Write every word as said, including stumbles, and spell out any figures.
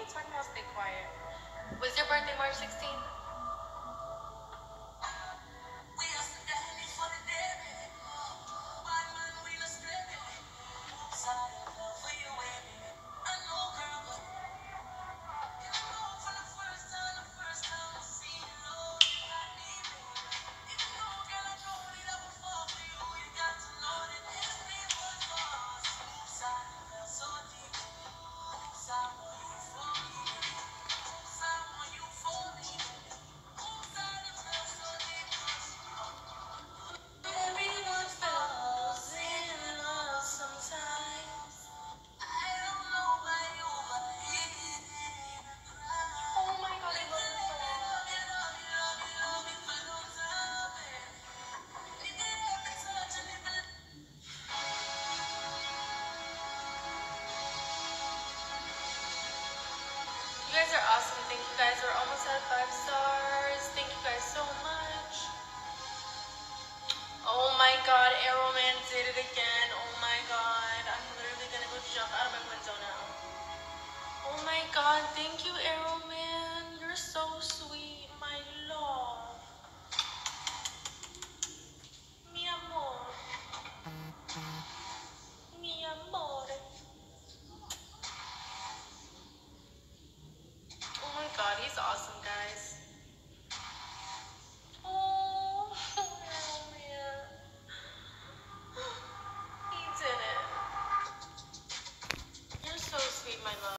you talking about? Stay quiet. Was your birthday March sixteenth? You guys are awesome. Thank you guys. We're almost at five stars. Thank you guys so much. Oh my god, Arrowman did it again. Oh my god. I'm literally gonna go jump out of my window now. Oh my god, thank you, Arrowman. You're so sweet, my love. Mi amor. Mi amor. Oh my god, he's awesome, guys.